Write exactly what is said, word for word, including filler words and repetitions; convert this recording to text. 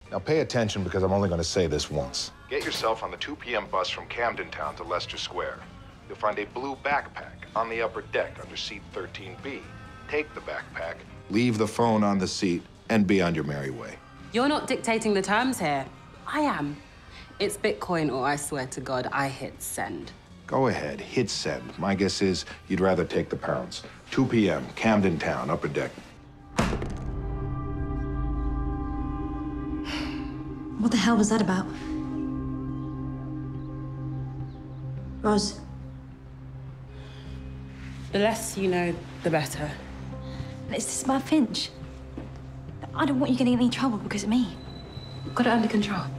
Now pay attention because I'm only going to say this once. Get yourself on the two p m bus from Camden Town to Leicester Square. You'll find a blue backpack on the upper deck under seat thirteen B. Take the backpack, leave the phone on the seat, and be on your merry way. You're not dictating the terms here. I am. It's Bitcoin or I swear to God, I hit send. Go ahead, hit send. My guess is you'd rather take the pounds. two p m, Camden Town, upper deck. What the hell was that about? Roz. The less you know, the better. It's this about Finch. I don't want you getting in any trouble because of me. Got it under control.